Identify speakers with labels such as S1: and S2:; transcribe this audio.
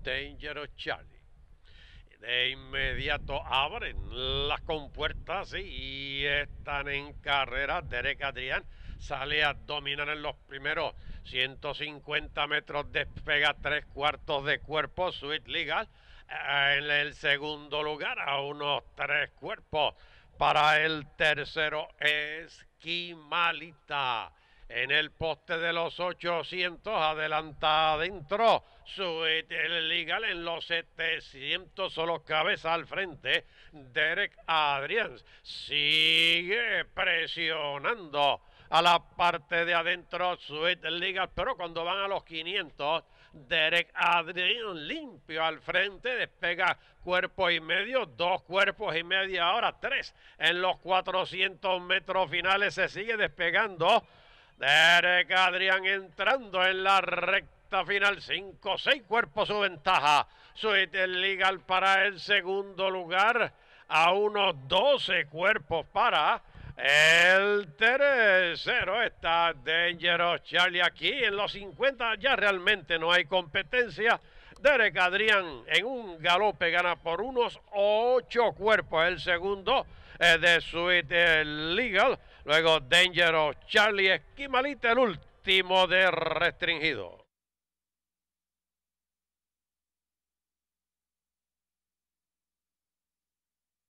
S1: Dangerous Charlie. De inmediato abren las compuertas y están en carrera. Derek Adrian sale a dominar en los primeros 150 metros, despega 3/4 de cuerpo. Sweet Legal en el segundo lugar, a unos 3 cuerpos. Para el tercero, Esquimalita. En el poste de los 800, adelanta adentro. Sweet Legal en los 700, solo cabeza al frente. Derek Adrian sigue presionando a la parte de adentro Sweet Legal, pero cuando van a los 500, Derek Adrian limpio al frente, despega cuerpo y medio, 2 cuerpos y medio, ahora 3 en los 400 metros finales, se sigue despegando. Derek Adrian entrando en la recta final, 5, 6 cuerpos su ventaja. Sweet Legal para el segundo lugar, a unos 12 cuerpos para el tercero. Está Dangerous Charlie. Aquí en los 50 ya realmente no hay competencia. Derek Adrian en un galope gana por unos 8 cuerpos el segundo de Sweet Legal. Luego Dangerous Charlie, Esquimalita el último de restringido.